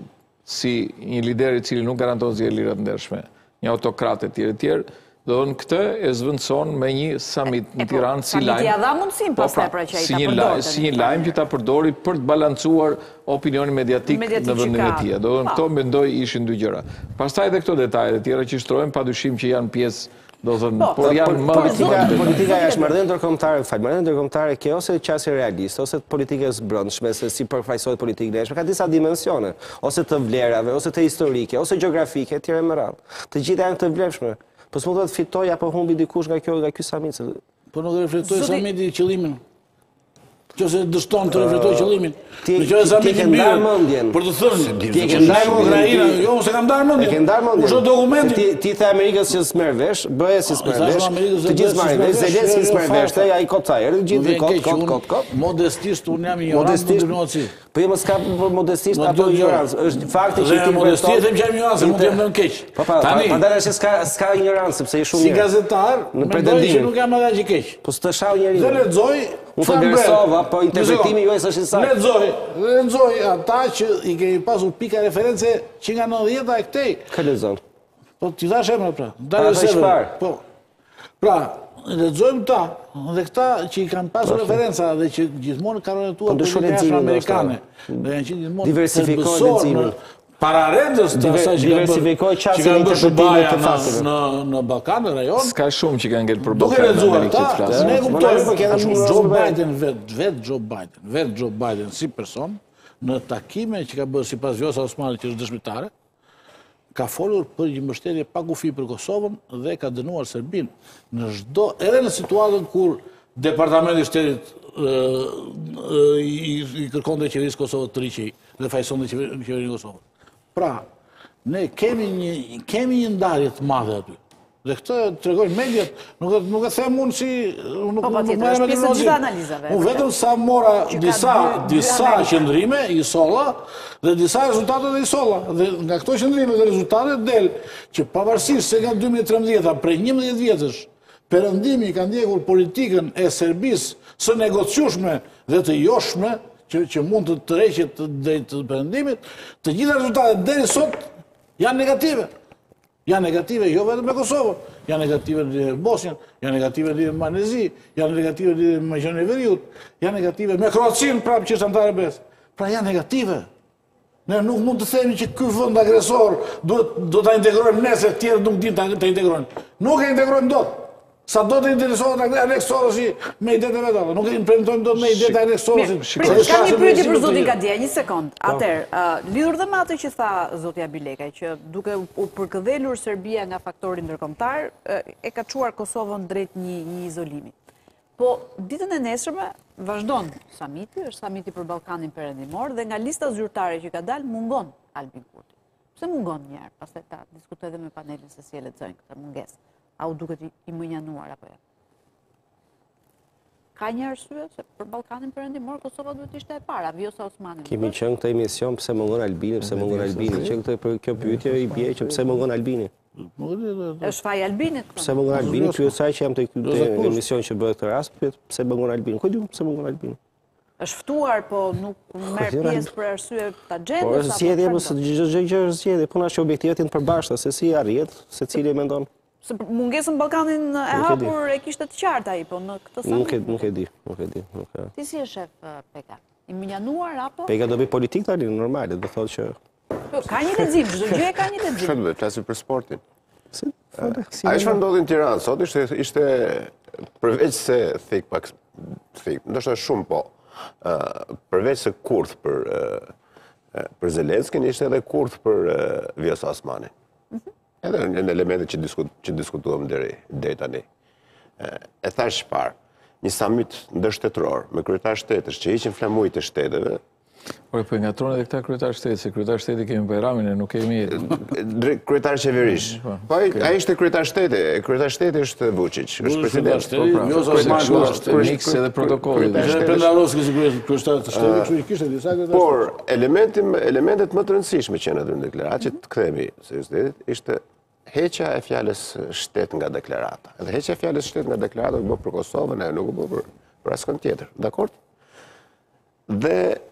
si një lider i cili nuk garanton zgjedhje lira të ndershme, një autokrat e tjerë e tjerë, do në këtë e zvendëson me një summit në Tiranë si lajm. Samiti ja dha mundësim pastaj pra që ai ta përdorte. Si një lajm që ta përdori për të balancuar opinionin mediatik në vendin e tij. Do në këto mendoj ishin dy gjëra. Pastaj edhe këto detajet e tjera që shtrohen padyshim që janë pjesë, do thënë, por janë më politika është marrëdhënie ndërkombëtare, fal, marrëdhënie ndërkombëtare ke ose qasje realiste, ose të politikës brendshme, se si përfaqësohet politika ndeshme, ka disa dimensione, ose të vlerave, ose të historike, ose gjeografike, etj me radhë. Të gjitha janë të vlefshme. Po s'mund të fitoj apo humbi dikush nga kjo nga ky samit. Po nuk reflektoj samiti qëllimin. Qëse dështon të reflektoj qëllimin. Ti ti ke ndarë mendjen. Për të thënë, ti ke ndarë Ukraina, jo se kam ndarë mendjen. E ke ndarë mendjen. Kush dokumenti? Ti ti the Amerikës që s'merr vesh, bëje si s'merr vesh. Të gjithë marrin vesh, Zelenski s'merr vesh, ai kot sa herë, të gjithë kot kot kot kot. Modestisht unë jam ignorant në dënoci. Po jo mos ka modestisht apo ignorancë. Është fakti që ti modestisht them që jam ignorant, mund të jem në keq. Po pa, prandaj është s'ka s'ka ignorancë sepse je shumë mirë. Si gazetar, mendoj që nuk jam edhe aq keq. Po s'të shau njeriu. Dhe lexoj Unë të Bersova, po interpretimi juaj është i saktë. Lexoj, lexoj ata që i kemi pasur pika reference që nga nëntëdhjetë e këtej. Ka lexon. Po ti thash emra pra. Dalë se po. Pra, lexojmë ta, dhe këta që i kanë pasur referenca dhe që gjithmonë kanë orientuar politikën amerikane. Dhe janë që gjithmonë diversifikojnë leximin. Para rendës të asaj që diversifikoj çasti kanë bërë interpretimit të fakteve në në Ballkan, në rajon. S'ka shumë që kanë ngel për Duke lexuar ta, ne kuptojmë po kanë shumë Joe Biden vet, vet Joe Biden, vet Joe Biden si person në takime që ka bërë sipas Vjosa Osmani që është dëshmitare, ka folur për një mbështetje pa kufi për Kosovën dhe ka dënuar Serbinë në çdo edhe në situatën kur Departamenti i Shtetit i kërkonte qeverisë Kosovës të riqej dhe fajsonte qeverinë e Kosovës. Pra, ne kemi një, kemi një ndarje të madhe aty. Dhe këtë të tregojnë mediat, nuk, nuk e them unë si... Nuk, po, pa tjetër, është pjesë të gjitha analizave. Unë vetëm sa mora disa, disa qëndrime i solla dhe disa rezultate dhe i solla. Dhe nga këto qëndrime dhe rezultate del që pavarësisht se nga dy mijë e trembëdhjetë prej njëmbëdhjetë vjetësh, perëndimi ka ndjekur politikën e Serbisë së negociueshme dhe të joshme, që, që mund të tërheqet drejt të perëndimit, të gjitha rezultatet deri sot janë negative. Janë negative jo vetëm me Kosovën, janë negative në lidhje me Bosnjën, janë negative në lidhje me Manezi, janë negative në lidhje me Maqedoninë e Veriut, janë negative me Kroacinë prapë që është anëtare B E S. Pra janë negative. Ne nuk mund të themi që ky vend agresor do ta integrojmë ne se të tjerë nuk dinë ta integrojnë. Nuk e integrojmë dot. Sa do të interesohet aneksorosi me idetë e vetë, nuk e implementojmë dot me idetë e aneksorosit. Ka një pyetje për zotin Gadia, një sekond. Atëherë, lidhur dhe me atë që tha zoti Abilekaj, që duke u përkëdhelur Serbia nga faktori ndërkombëtar, e ka çuar Kosovën drejt një një izolimi. Po ditën e nesërme vazhdon samiti, është samiti për Ballkanin Perëndimor dhe nga lista zyrtare që ka dalë mungon Albin Kurti. Pse mungon një herë? Pastaj ta diskutoj edhe me panelin se si e lexojnë këtë mungesë. A u duket i mënjanuar apo jo? Ka një arsye se për Ballkanin Perëndimor Kosova duhet ishte e para, Vjosa Osmani. Kemi qenë këtë emision pse mungon Albini, pse mungon Albini, që këtë për kjo pyetje i bie që pse mungon Albini. Është faji Albinit. Pse mungon Albini? Pyet sa që jam te ky emision që bëhet këtë rast, pyet pse mungon Albini. Ku di pse mungon Albini? Është ftuar, po nuk merr pjesë për arsye të agjendës. Po zgjedhje mos çdo gjë është zgjedhje, po na që objektivat janë të përbashkëta, se si arrihet, secili mendon. Se mungesën Ballkanin e hapur e kishte të qartë ai, po në këtë samit. Nuk e nuk e di, nuk e di, nuk e. Ti si je shef Peka? I mënjanuar apo? Peka do bëj politikë tani normale, do thotë që po ka një lexim, çdo gjë ka një lexim. Çfarë do të flasim për sportin? Si? Ai çfarë ndodhi në Tiranë sot ishte ishte përveç se thik pak thik, ndoshta shumë po. Ë përveç se kurth për për Zelenskin ishte edhe kurth për Vjosa Osmani. Edhe në elementet që, diskut, që diskutuam deri, deri tani. E, e thash parë, një samit ndërshtetror me kryetar shtetësh që ishin flamujt e shteteve. Por po ngatron edhe këta kryetar shteti, se kryetar shteti kemi Bajramin e nuk kemi. Kryetar qeverish. Po ai ai ishte kryetar shteti, kryetar shteti është Vučić, është president. Për niks edhe protokolli. Pendarovski si kryetar të shtetit, kështu që kishte disa kryetar. Por elementi elementet më të rëndësishme që në aty në deklaratë që të kthehemi seriozisht ishte heqja e fjalës shtet nga deklarata. Edhe heqja e fjalës shtet nga deklarata u bë për Kosovën, ajo nuk u bë për për askën tjetër. Dakor? Dhe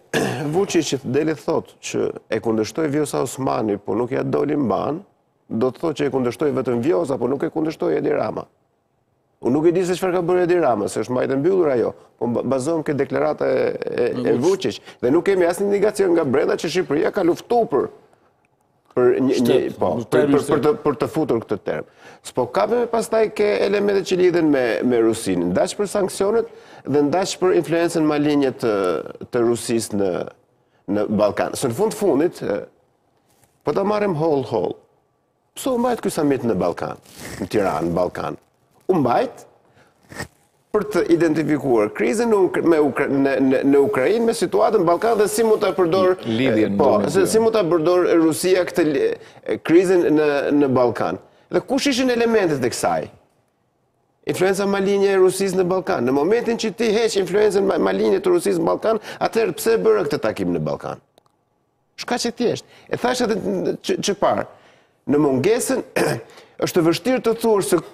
Vučić që deli thot që e kundërshtoi Vjosa Osmani, po nuk ja doli mban, do të thotë që e kundërshtoi vetëm Vjosa, po nuk e kundërshtoi Edi Rama. Unë nuk e di se çfarë ka bërë Edi Rama, se është mbajtë mbyllur ajo, po bazohem ke deklarata e, e, e Vučić dhe nuk kemi asnjë indikacion nga brenda që Shqipëria ka luftuar për për një, një po, për, për, për, të, për të futur këtë term. S'po kape pastaj ke elementet që lidhen me, me Rusinë, ndaq për sanksionet dhe ndaq për influencën malinje të, të Rusisë në, në Ballkan. Së në fund fundit, po ta marrim hol hol. Pse u mbajt ky samit në Ballkan, në Tiranë, në Ballkan? U mbajt për të identifikuar krizën në, në, në, në Ukrainë me situatën në Ballkan dhe si mund ta përdor lidhjen po, se si mund ta përdor Rusia këtë krizën në në Ballkan. Dhe kush ishin elementet e kësaj? Influenca malinje e Rusisë në Ballkan. Në momentin që ti heq influencën malinje të Rusisë në Ballkan, atëherë pse e bëra këtë takim në Ballkan? Shkaq e thjeshtë. E thash atë që parë, në mungesën është vështirë të thuash se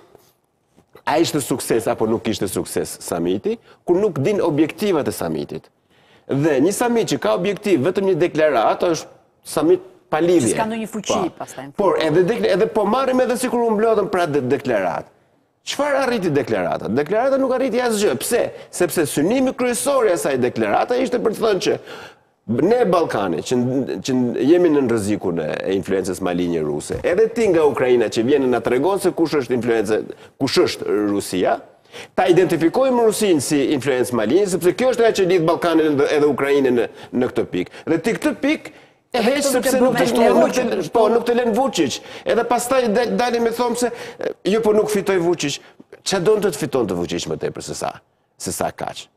a ishte sukses apo nuk ishte sukses samiti, kur nuk din objektivat e samitit. Dhe një samit që ka objektiv vetëm një deklaratë është samit pa lidhje. Që s'ka ndonjë fuqi pastaj. Por edhe edhe po marrim edhe sikur u mblodhen pra deklaratë. Çfarë arriti deklarata? Deklarata nuk arriti asgjë. Pse? Sepse synimi kryesor i asaj deklarate ishte për të thënë që ne Ballkani, që, që jemi në rrezikun e influencës malinje ruse, edhe ti nga Ukraina që vjen na tregon se kush është influenca, kush është Rusia, ta identifikojmë Rusinë si influencë malinje, sepse kjo është ajo që lidh Ballkanin edhe Ukrainën në, në këtë pikë. Dhe ti këtë pikë e heq sepse nuk të nuk po nuk të lën Vučić. Edhe pastaj dalim me thonë se jo po nuk fitoi Vučić. Çfarë donte të fitonte Vučić më tepër se sa? Se sa kaq?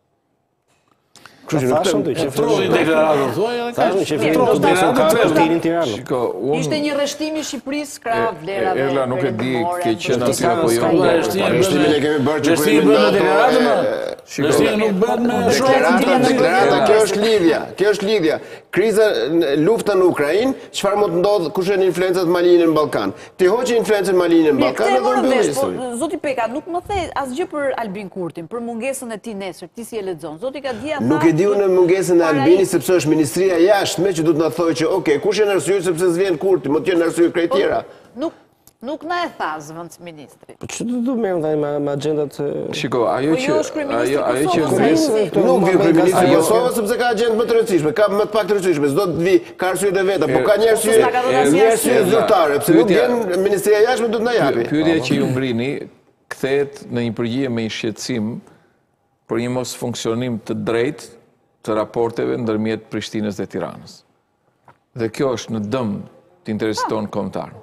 Thashëm të që Trolli deklaratën thuaj, Thashëm që fillon ka kuptimin Tiranë. Shiko, unë Ishte një rreshtimi i Shqipërisë krah vlerave. Erla nuk e di ke qenë aty apo jo. Rreshtimin e kemi bërë që Rrestimi bën në deklaratë më. Rrestimi nuk bën me Deklarata, deklarata, kjo është lidhja. Kjo është lidhja. Kriza, lufta në Ukrainë, çfarë mund të ndodh kush janë influencat malinje në Ballkan? Ti hoqë influencën malinje në Ballkan dhe do mbyllë historinë. Zoti Peka, nuk më the asgjë për Albin Kurtin, për mungesën e tij nesër, ti si e lexon. Zoti Kadia Nuk e diu në mungesën e Albinit sepse është ministria e jashtme që duhet na thojë që okay, kush janë arsyet sepse s'vjen Kurti, më të jenë arsye krejt tjera. Nuk Nuk na e tha zëvendësministri. Po çfarë do merrem tani me me agjendat? Shiko, ajo që ajo ajo që nuk vjen kryeministri i Kosovës sepse ka agjendë më të rëndësishme, ka më të pak të rëndësishme, s'do të vi, ka arsyet e veta, po ka një arsye, një arsye zyrtare, pse nuk vjen ministria e jashtme do të na japi. Pyetja që ju ngrini kthehet në një përgjigje me një shqetësim për një mos funksionim të drejtë të raporteve ndërmjet Prishtinës dhe Tiranës. Dhe kjo është në dëm të interesit tonë kombëtar.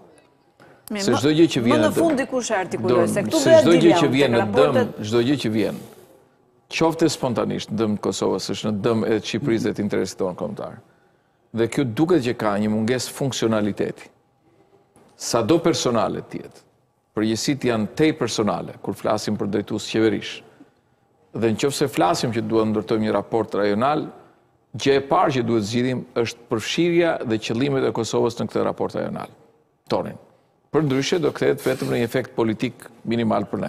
Se çdo gjë që vjen në fund dikush e artikuloi se këtu se çdo gjë që vjen në dëm, çdo gjë që vjen, qoftë spontanisht në dëm të Kosovës, është në dëm edhe të Shqipërisë dhe të interesit tonë kombëtar. Dhe kjo duket që ka një mungesë funksionaliteti. Sado personale të jetë, përgjithësitë janë tej personale kur flasim për drejtues qeverish. Dhe nëse flasim që duhet ndërtojmë një raport rajonal, gjë e parë që duhet zgjidhim është përfshirja dhe qëllimet e Kosovës në këtë raport rajonal. Tonin. Për ndryshe do kthehet vetëm në një efekt politik minimal për ne.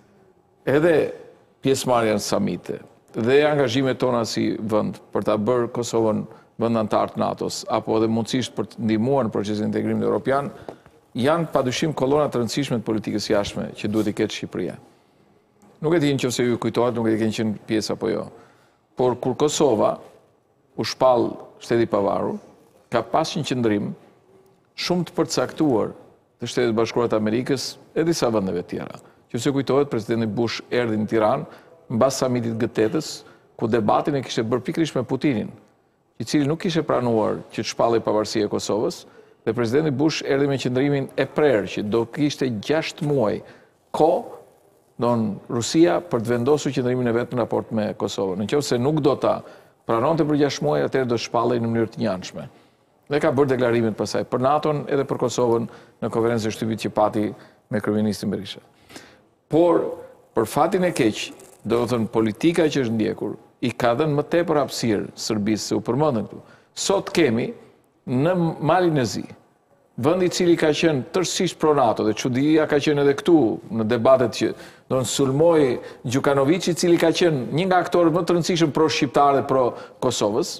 Edhe pjesëmarrja në samite dhe angazhimet tona si vend për ta bërë Kosovën vend antar të NATO-s apo edhe mundësisht për të ndihmuar në procesin e integrimit evropian janë padyshim kolona të rëndësishme të politikës jashtme që duhet i ketë Shqipëria. Nuk e di nëse ju kujtohet, nuk e di kanë qenë pjesë apo jo. Por kur Kosova u shpall shteti i pavarur, ka pasur një qëndrim shumë të përcaktuar të Shtetit Bashkuar të Amerikës e disa vendeve tjera. Që se kujtohet, presidenti Bush erdhi në Tiranë mbas samitit G tetës, ku debatin e kishte bërë pikërisht me Putinin, i cili nuk kishte pranuar që të shpallej pavarësia e Kosovës, dhe presidenti Bush erdhi me qëndrimin e prerë që do kishte gjashtë muaj kohë don Rusia për të vendosur qëndrimin e vet në raport me Kosovën. Nëse nuk do ta pranonte për gjashtë muaj, atëherë do shpallej në mënyrë të njëanshme. Dhe ka bërë deklarimin pasaj për NATO-n edhe për Kosovën në konferencën e shtypit që pati me kryeministin Berisha. Por, për fatin e keq, do të thënë politika që është ndjekur, i ka dhënë më tepër hapësirë Serbisë se u përmendën këtu. Sot kemi në Malin e Zi, vendi i cili ka qenë tërësisht pro NATO dhe çudia ka qenë edhe këtu në debatet që do të sulmoi Gjukanović, i cili ka qenë një nga aktorët më të rëndësishëm pro shqiptar dhe pro Kosovës,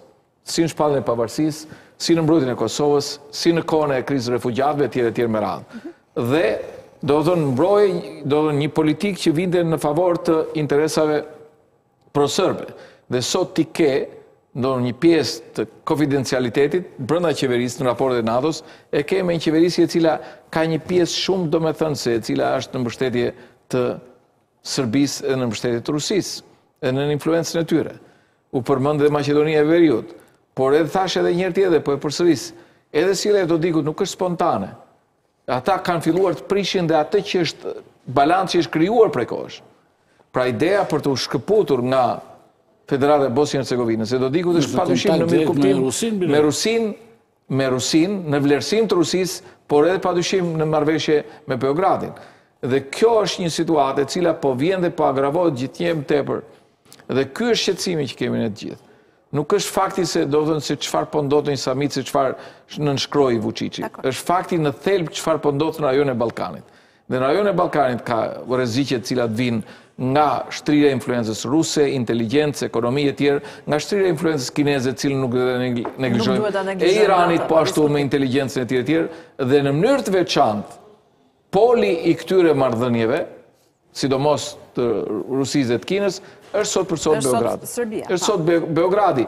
si në shpalljen e pavarësisë, si në mbrojtjen e Kosovës, si në kohën e krizës refugjatëve etj etj me radhë. Dhe do të thonë mbrojë, do të thonë një politikë që vinte në favor të interesave pro-serbe. Dhe sot ti ke ndonë një pjesë të konfidencialitetit brenda qeverisë në raportet e NATO-s, e ke me një qeverisje e cila ka një pjesë shumë domethënëse, e cila është në mbështetje të Serbisë dhe në mbështetje të Rusisë, e në influencën e tyre. U përmend dhe Maqedonia e Veriut, por edhe thash edhe një herë tjetër, po e përsëris, edhe sjellja e Dodikut nuk është spontane. Ata kanë filluar të prishin dhe atë që është balanci që është krijuar prej kohësh. Pra ideja për të shkëputur nga Federata e Bosnjë Hercegovinës, se Dodikut është padyshim në mirë kuptim me Rusin, me Rusin, në vlerësim të Rusisë, por edhe padyshim në marrëveshje me Beogradin. Dhe kjo është një situatë e cila po vjen dhe po agravohet gjithnjë më tepër. Dhe ky është shqetësimi që kemi ne të gjithë. Nuk është fakti se do të thënë se çfarë po ndodh në një samit, se çfarë nënshkroi Vučići. Është fakti në thelb çfarë po ndodh në rajonin e Ballkanit. Dhe në rajonin e Ballkanit ka rreziqe të cilat vijnë nga shtrirja e influencës ruse, inteligjencë, ekonomi e tjerë, nga shtrirja e influencës kineze, të cilën nuk do të neglizhojmë, e Iranit po ashtu me inteligjencën e tjerë e tjerë, dhe në mënyrë të veçantë, poli i këtyre marrëdhënieve, sidomos të Rusisë dhe të Kinës, është sot për sot Beogradi. Është sot Beogradi,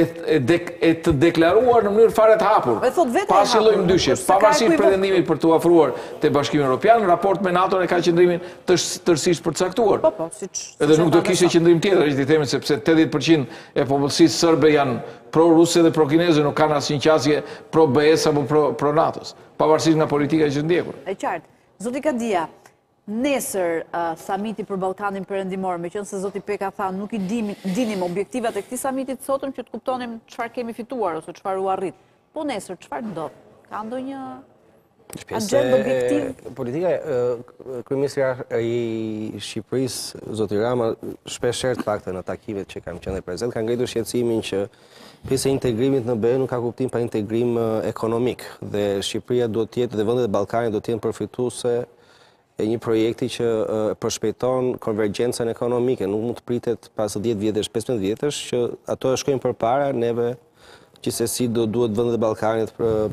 e të deklaruar në mënyrë fare të hapur. Pa asnjë lloj ndyshje, pavarësisht pretendimit për të ofruar te Bashkimi Evropian, raport me NATO-n e ka qëndrimin tërësisht përcaktuar. Po, po, siç. Edhe nuk do kishte qëndrim tjetër, që i themi, sepse tetëdhjetë përqind e popullsisë serbe janë pro-ruse dhe pro-kineze, nuk kanë asnjë qasje pro-B E S apo pro-NATO-s, pavarësisht nga politika që ndjekur. E qartë. Zoti Kadia, nesër samiti për Ballkanin Perëndimor, me qënë se Zoti Peka tha, nuk i dinim objektivat e këtij samitit sotëm që të kuptonim çfarë kemi fituar ose çfarë u arrit. Po nesër çfarë ndodh? Ka ndonjë agjendë objektiv? Politika kryeministri i Shqipërisë, Zoti Rama, shpesh herë të paktën në takimet që kam qenë prezent, ka ngritur shqetësimin që pjesë e integrimit në B E nuk ka kuptim pa integrim ekonomik dhe Shqipëria duhet të jetë dhe vendet e Ballkanit do të jenë përfituese e një projekti që përshpejton konvergjencën ekonomike, nuk mund të pritet pas dhjetë vjetësh, pesëmbëdhjetë vjetësh që ato shkojnë përpara, neve gjithsesi do duhet vendet e Ballkanit për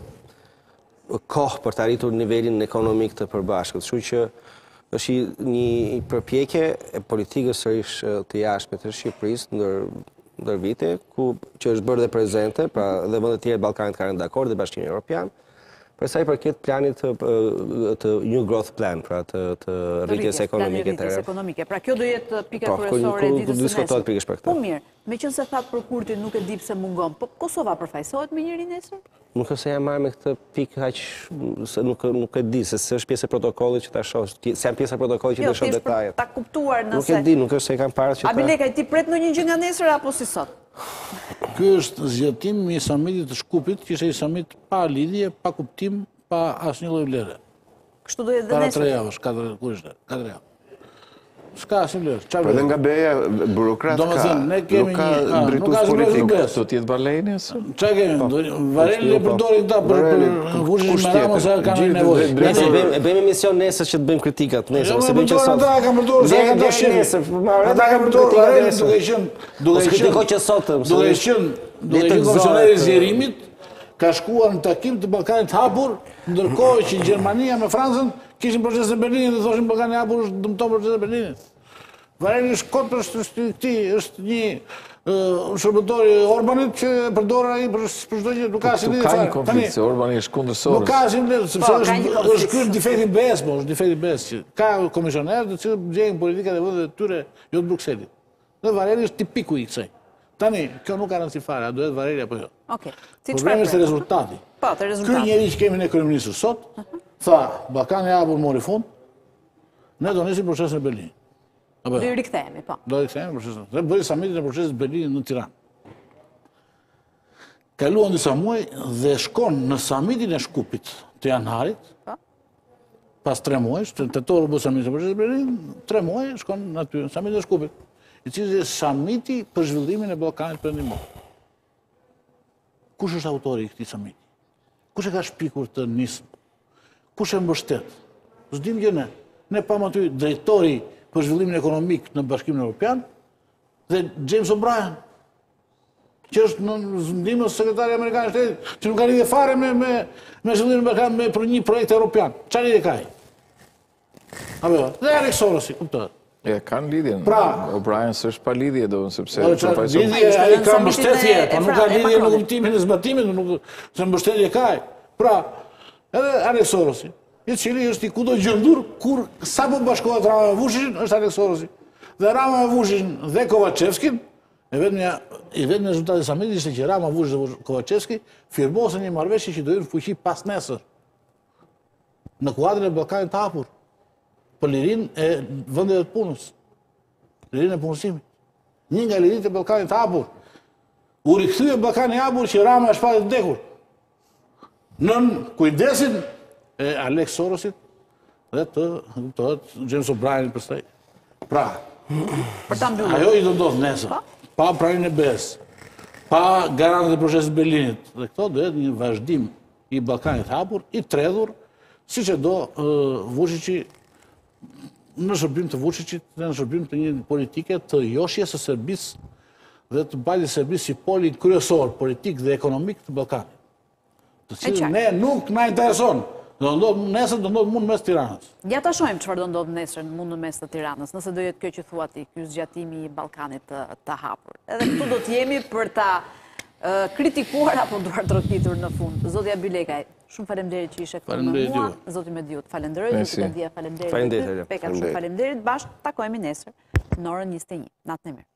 kohë për të arritur nivelin ekonomik të përbashkët. Kështu që është një përpjekje e politikës sërish të jashtme të Shqipërisë ndër ndër vite, ku që është bërë dhe prezente, pra dhe vendet tjerë të Ballkanit kanë dakord dhe Bashkimi Evropian, për sa i përket planit të New Growth Plan, pra të rritjes ekonomike të re. Pra kjo do jetë pika kryesore e ditës së nesër. Po mirë, meqense thatë për Kurti nuk e di pse mungon, po Kosova përfaqësohet me njëri nesër? Nuk është se jam marrë me këtë pikë aq, se nuk e di, se është pjesë e protokollit që ta shoh, se janë pjesë e protokollit që ta shoh detajet. Ta kuptuar nëse. Nuk e di, nuk është se kam parë që ta. Abileka, ti pret ndonjë gjë nga nesër apo si sot? Ky është zgjatim i samitit të Shkupit, që ishte një samit pa lidhje, pa kuptim, pa asnjë lloj vlere. Kështu do jetë dhe nesër. Para tre javësh, katër kur ishte, katër javë. S'ka asnjë vlerë. Por edhe nga B E A burokrat ka, nuk ka drejtues politik. Do të jetë Barlejni? Çfarë kemi? Vareli e përdorin këta për vushën me Rama sa kanë nevojë. E bëjmë emision nesër që të bëjmë kritikat nesër, ose bëjmë që sot. Ata kanë përdorur sa kanë dashur nesër. Ata kanë përdorur Vareli duke qenë duke qenë që sot, duke qenë duke qenë komisioneri i zgjerimit, ka shkuar në takim të Ballkanit hapur, ndërkohë që Gjermania me Francën kishin procesin e Berlinit dhe thoshin Ballkani hapur është dëmton procesin e Berlinit. Vareli është kot për këtij, është një shërbëtor i Orbanit që përdor ai për çdo gjë, nuk ka asnjë lidhje fare. Ka një konflikt se Orbani është kundër Soros. Nuk ka asnjë lidhje, sepse është është ky defekti i B E S, po është defekti i B E S që ka komisionerë të cilët gjejnë politikat e vendeve të tyre jo të Brukselit. Dhe Vareli është tipiku i kësaj. Tani, kjo nuk ka rëndësi fare, a duhet Vareli apo jo. Okej. Problemi është rezultati. Po, te rezultati. Ky njeri që kemi ne kryeministër sot, tha, Ballkani hapur mori fund, ne do nisim procesin e Berlinit. Do i rikthehemi, po. Do i rikthehemi procesin. Dhe bëri samitin e procesit të Berlinit në Tiranë. Kaluan disa muaj dhe shkon në samitin e Shkupit të janarit, pas tre muajsh, të tetor bë samitin e procesit të Berlinit, tre muaj shkon në aty, në samitin e Shkupit, i cili është samiti për zhvillimin e Ballkanit Perëndimor. Kush është autori i këtij samiti? Kush e ka shpikur të nismë? Kush e mbështet? S'dim gjë ne. Ne pam aty drejtori për zhvillimin ekonomik në Bashkimin Evropian dhe James O'Brien. që është në ndihmën e sekretari amerikan i shtetit, që nuk ka lidhje fare me me me zhvillimin e Ballkanit me për një projekt evropian. Çfarë lidhje ka ai? Apo, dhe Alex Sorosi, kuptohet. E, kanë lidhjen. Pra, O'Brien s'është pa lidhje, do sepse... Lidhje, ai ka mbështetje, po nuk ka lidhje në kuptimin e zbatimit, nuk se mbështetje ka ai. Pra, edhe Alex Sorosi, i cili është i kudo gjendur kur sapo bashkohet Rama me Vučićin, është Alex Sorosi. Dhe Rama me Vučićin dhe Kovacevskin, e vetëm i vetëm rezultati i samitit ishte që Rama, Vučić dhe Kovacevski firmosën një marrëveshje që do hyjnë në fuqi pas nesër në kuadrin e Ballkanit të hapur për lirinë e vendeve të punës, lirinë e punësimit. Një nga liritë e Ballkanit të hapur u rikthye Ballkani i hapur që Rama është pa të vdekur. Nën kujdesin e Alex Sorosit dhe të kuptohet James O'Brien pastaj. Pra, Për ta mbyllur. ajo i do ndodh nesër. Pa pranimin e B E S, pa garantët e procesit Berlinit. Dhe këto do jetë një vazhdim i Ballkanit hapur, i tredhur, siç e do Vučići në shërbim të Vučićit dhe në shërbim të një politike të joshjes së Serbisë dhe të mbajtjes së Serbisë si poli kryesor politik dhe ekonomik të Ballkanit. Të cilën ne nuk na intereson. Do ndodh nesër, do ndodh mund mes Tiranës. Ja ta shohim çfarë do ndodh nesër mund në mes të Tiranës, nëse do jetë kjo që thua ti, ky zgjatimi i Ballkanit të, të hapur. Edhe këtu do të jemi për ta uh, kritikuar apo duar trokitur në fund. Zotja Bylekaj, shumë faleminderit që ishe këtu me mua. Zoti Mediut, falenderoj, zoti Kadia, faleminderit. Faleminderit. Peka, shumë faleminderit. Bashkë takohemi nesër në orën njëzet e një. Natën e mirë.